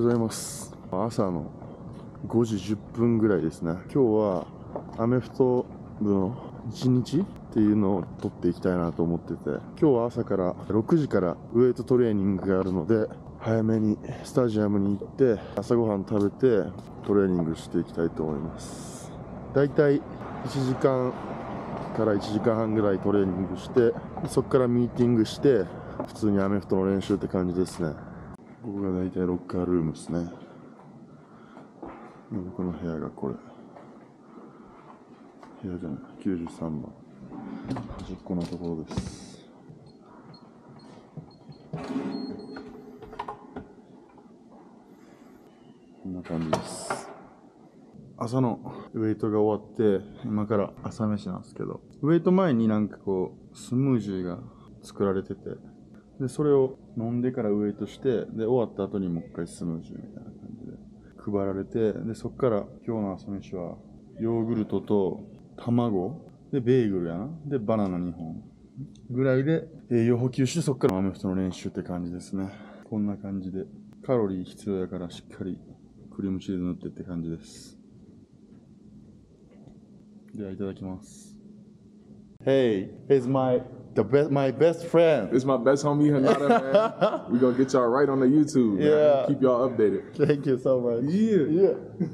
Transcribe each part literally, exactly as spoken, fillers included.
ざいます。朝のごじじゅっぷんぐらいですね。今日はアメフト部のいちにちっていうのを撮っていきたいなと思ってて、今日は朝からろくじからウエイトトレーニングがあるので、早めにスタジアムに行って朝ごはん食べてトレーニングしていきたいと思います。だいたいいちじかんからいちじかんはんぐらいトレーニングして、そこからミーティングして普通にアメフトの練習って感じですね。ここがだいたいロッカールームですね。僕の部屋がこれ、部屋じゃない、きゅうじゅうさんばん、端っこのところです。こんな感じです。朝のウェイトが終わって今から朝飯なんですけど、ウェイト前になんかこうスムージーが作られてて、でそれを飲んでからウェイトして、で終わった後にもう一回スムージーみたいな感じで配られて、でそっから今日の朝飯はヨーグルトと卵でベーグルやな、でバナナにほんぐらいで栄養補給して、そっからアメフトの練習って感じですね。こんな感じでカロリー必要やからしっかりクリームチーズ塗ってって感じです。ではいただきます。 Hey, it's my the best my best friend. It's my best homie Hanada, man. We gonna get y'all right on the YouTube, man. Yeah. Keep y'all updated. Thank you so much. Yeah. Yeah.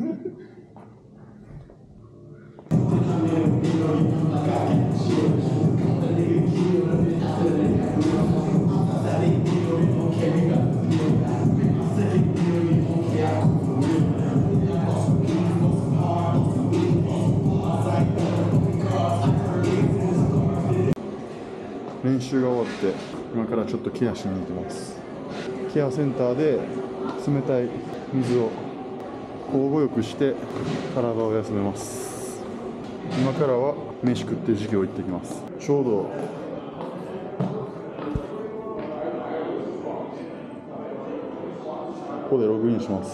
練習が終わって今からちょっとケアしに行きます。ケアセンターで冷たい水を交互浴して体を休めます。今からは飯食って授業行ってきます。ちょうどここでログインします。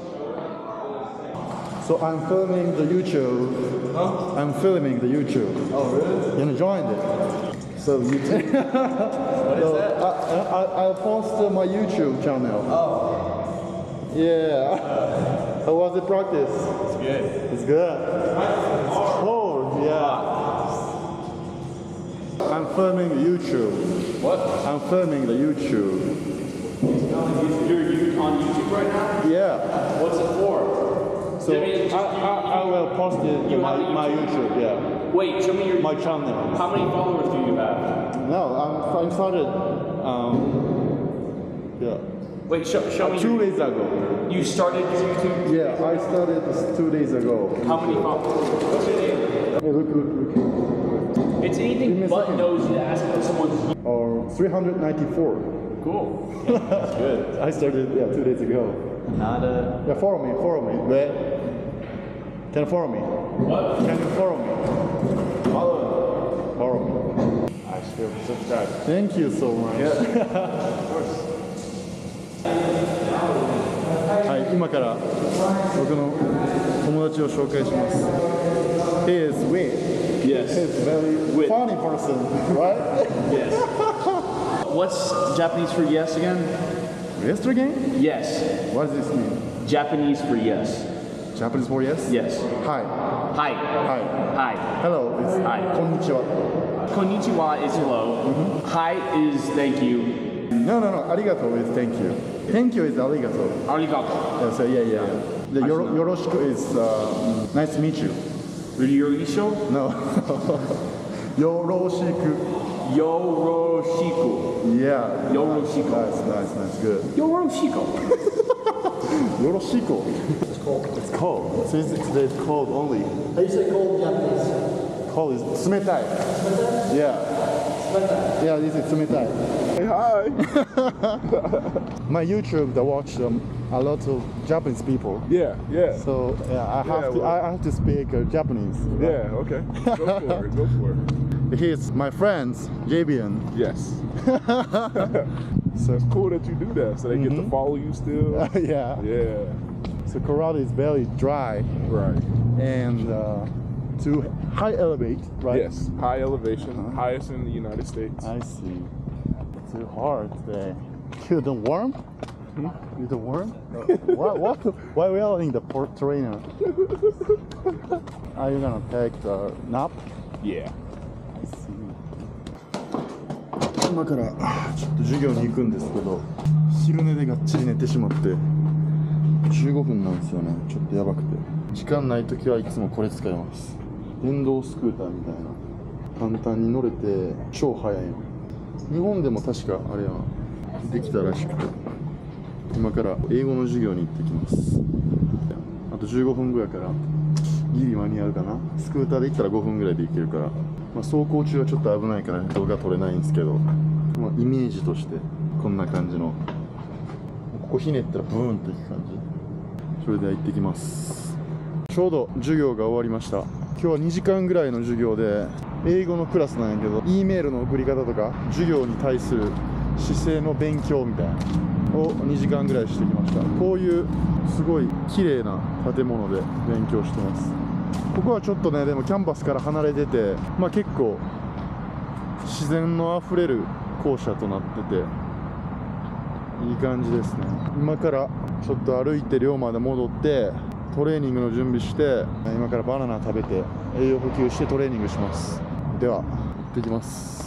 So I'm filming the YouTube. Huh? I'm filming the YouTube. Oh, really? You wanna join it? So YouTube. What is So that? I, I, I'll post uh, my YouTube channel. Oh. Yeah. How was the practice? It's good. It's good. It's cold, yeah. I'm filming YouTube. What? I'm filming the YouTube. You're, you're on YouTube right now? Yeah. What's it for? So Show me- I, I, I will post it You to my, have a my YouTube? YouTube, yeah. Wait, show me your My channel. How many followers do you have? No, I'm, I started, um, yeah, Wait, show, show me. two your, days ago. You started YouTube? Yeah, I started this two days ago. How many followers? What's your name? Hey, look, look, look. It's Give me anything a but second. nosy to ask for someone's. Or three hundred ninety-four. Cool. That's good. I started, yeah, two days ago. Not a. Yeah, follow me, follow me. Wait. Can you follow me? What? Can you follow me? Follow. Follow me. I still subscribe. Thank you so much. Of course. はい、今から僕の友達を紹介します。He is Wit. Yes. He's a very Wit. funny person, right? Yes. What's Japanese for yes again? Yes again? Yes. What does this mean? Japanese for yes. Japanese for yes? Yes. Hi. Hi. Hi. Hi. Hello is Hi. konnichiwa. Konnichiwa is hello. Hi is thank you. No, no, no. Arigato is thank you. Thank you is arigato. Arigato. Yeah, so yeah, yeah. The yoro, yoroshiku is uh, nice to meet you. Ryorisho? No. Yoroshiku. Yoroshiku. Yeah. Yoroshiku. Nice, nice, nice. Good. Yoroshiku. Yoroshiko. It's cold. It's cold. So it's, it's, it's cold only. How do you say cold in Japanese? Cold is tsumetai. Yeah. Yeah, this is tsumetai. Hey, hi. My YouTube, I watch um, a lot of Japanese people. Yeah, yeah. So yeah, I have Yeah, to well- I have to speak uh, Japanese. Yeah, okay. Go for it. Go for it. He's my friend, Javian. Yes. So It's cool that you do that, so they get to follow you still. yeah. Yeah. So Colorado is very dry Right. and uh, to high elevate, right? Yes. High elevation, highest in the United States. I see. Too hard today. Too warm? You don't worm? what? What? Why are we yelling the port trainer? Are you gonna take the nap? Yeah. I see. 今からちょっと授業に行くんですけど、昼寝でがっちり寝てしまってじゅうごふんなんですよね。ちょっとやばくて、時間ない時はいつもこれ使います。電動スクーターみたいな、簡単に乗れて超速いの。日本でも確かあれはできたらしくて、今から英語の授業に行ってきます。あとじゅうごふんぐらいからギリ間に合うかな。スクーターで行ったらごふんぐらいで行けるから、まあ、走行中はちょっと危ないから動画撮れないんですけど、まあ、イメージとしてこんな感じの、ここひねったらブーンといく感じ。それでは行ってきます。ちょうど授業が終わりました。今日はにじかんぐらいの授業で、英語のクラスなんやけど E メールの送り方とか授業に対する姿勢の勉強みたいなをにじかんぐらいしてきました。こういうすごい綺麗な建物で勉強してます。ここはちょっとね、でもキャンパスから離れてて、まあ、結構自然のあふれる校舎となってていい感じですね。今からちょっと歩いて寮まで戻ってトレーニングの準備して、今からバナナ食べて栄養補給してトレーニングします。では行ってきます。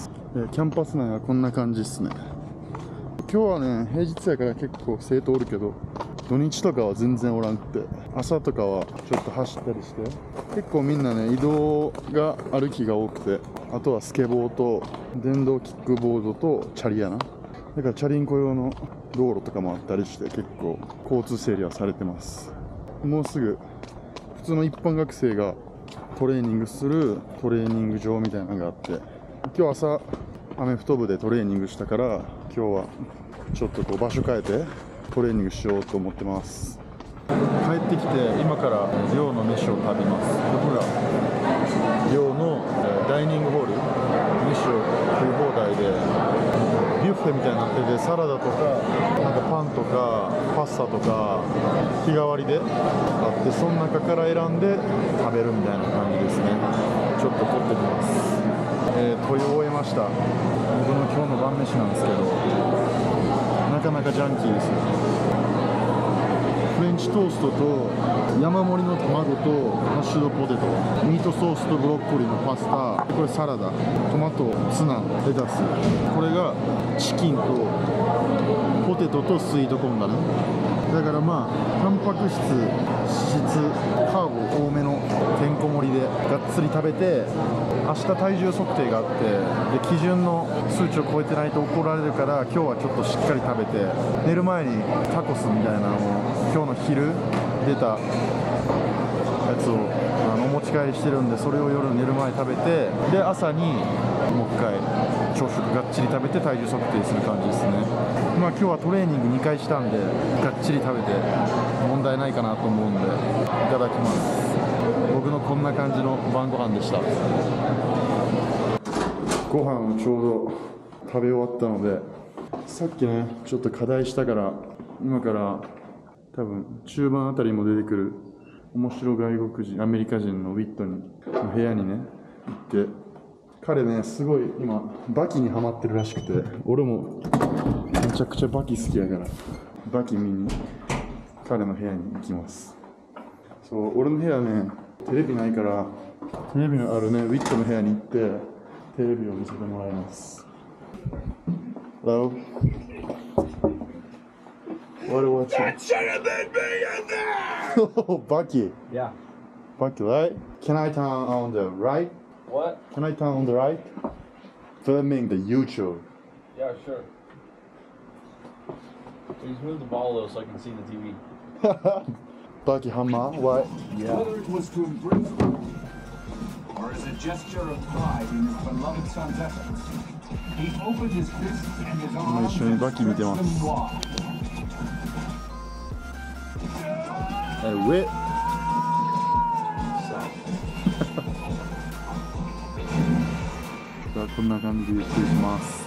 キャンパス内はこんな感じですね。今日はね平日やから結構生徒おるけど、土日とかは全然おらんくて、朝とかはちょっと走ったりして、結構みんなね移動が歩きが多くて、あとはスケボーと電動キックボードとチャリやな。だからチャリンコ用の道路とかもあったりして、結構交通整理はされてます。もうすぐ普通の一般学生がトレーニングするトレーニング場みたいなのがあって、今日朝アメフト部でトレーニングしたから、今日はちょっとこう場所変えてトレーニングしようと思ってます。帰ってきて今から寮の飯を食べます。ここが寮のダイニングホール、飯を食い放題でビュッフェみたいになってて、サラダとかなんかパンとかパスタとか日替わりであって、その中から選んで食べるみたいな感じですね。ちょっと取ってきます。えー、問い終えました。僕の今日の晩飯なんですけど、なかなかジャンキーですよ。フレンチトーストと山盛りの卵とハッシュドポテト、ミートソースとブロッコリーのパスタ、これサラダ、トマト、ツナ、レタス、これがチキンとポテトとスイートコーンだね。だからまあタンパク質、脂質、カーボ多めのてんこ盛りでがっつり食べて、明日体重測定があって、で基準の数値を超えてないと怒られるから、今日はちょっとしっかり食べて、寝る前にタコスみたいなのを今日の昼出たやつをあのお持ち帰りしてるんで、それを夜寝る前に食べて、で朝にもう一回朝食がっちり食べて体重測定する感じですね。まあ今日はトレーニングにかいしたんで、がっちり食べて問題ないかなと思うんで、いただきます。僕のこんな感じの晩ご飯でした。ご飯をちょうど食べ終わったので、さっきねちょっと課題したから、今から多分中盤あたりも出てくる面白外国人アメリカ人のウィットにの部屋にね行って、彼ねすごい今バキにハマってるらしくて、俺もめちゃくちゃバキ好きやから、バキ見に彼の部屋に行きます。そう、俺の部屋ねテレビないから、テレビのあるねウィットの部屋に行ってテレビを見せてもらいます。 Hello? What are you watching? That should have been me in there! Oh, Bucky. Yeah. Bucky, right? Can I turn on the right? What? Can I turn on the right? Filming the YouTube. Yeah, sure. Please move the ball a little so I can see the T V. Bucky Hammer, what? Yeah. Whether it was to embrace or as a gesture of pride in his beloved son's efforts, he opened his fists and his 今 arms 一緒にバキ見てます。 them wide. え、上じゃあこんな感じでゆっくりします。